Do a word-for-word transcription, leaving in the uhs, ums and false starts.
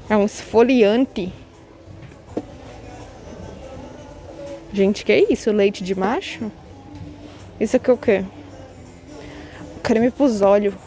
É um esfoliante. Gente, que é isso? Leite de macho? Isso aqui é o quê? Creme pros olhos.